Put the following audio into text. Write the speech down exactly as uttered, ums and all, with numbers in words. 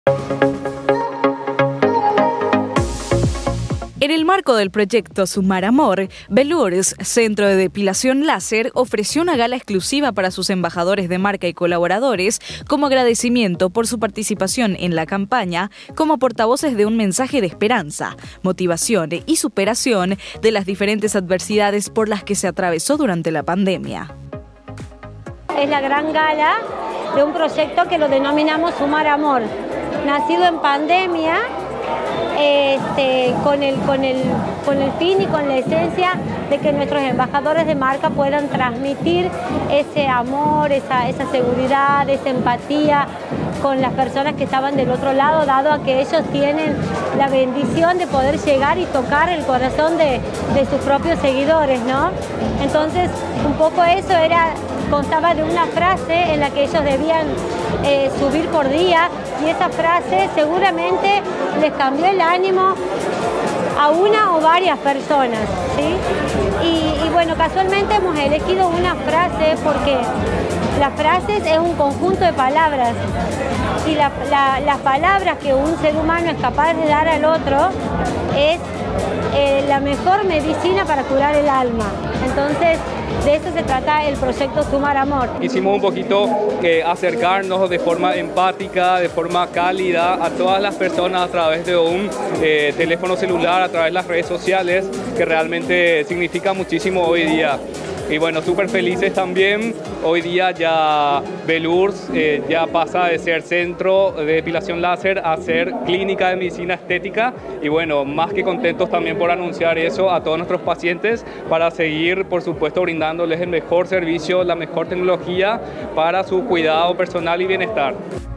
En el marco del proyecto Sumar Amor, Velours, Centro de Depilación Láser, ofreció una gala exclusiva para sus embajadores de marca y colaboradores como agradecimiento por su participación en la campaña como portavoces de un mensaje de esperanza, motivación y superación de las diferentes adversidades por las que se atravesó durante la pandemia. Es la gran gala de un proyecto que lo denominamos Sumar Amor, nacido en pandemia. Este, con, el, con, el, con el fin y con la esencia de que nuestros embajadores de marca puedan transmitir ese amor, esa, esa seguridad, esa empatía con las personas que estaban del otro lado, dado a que ellos tienen la bendición de poder llegar y tocar el corazón de, de sus propios seguidores, ¿no? Entonces, un poco eso era, constaba de una frase en la que ellos debían eh, subir por día, y esa frase seguramente les cambió el ánimo a una o varias personas, ¿sí? Y, y bueno, casualmente hemos elegido una frase porque las frases es un conjunto de palabras, y la, la, las palabras que un ser humano es capaz de dar al otro es eh, la mejor medicina para curar el alma. Entonces, de eso se trata el proyecto Sumar Amor. Quisimos un poquito eh, acercarnos de forma empática, de forma cálida a todas las personas a través de un eh, teléfono celular, a través de las redes sociales, que realmente significa muchísimo hoy día. Y bueno, súper felices también. Hoy día ya Velours eh, ya pasa de ser centro de depilación láser a ser clínica de medicina estética. Y bueno, más que contentos también por anunciar eso a todos nuestros pacientes para seguir, por supuesto, brindándoles el mejor servicio, la mejor tecnología para su cuidado personal y bienestar.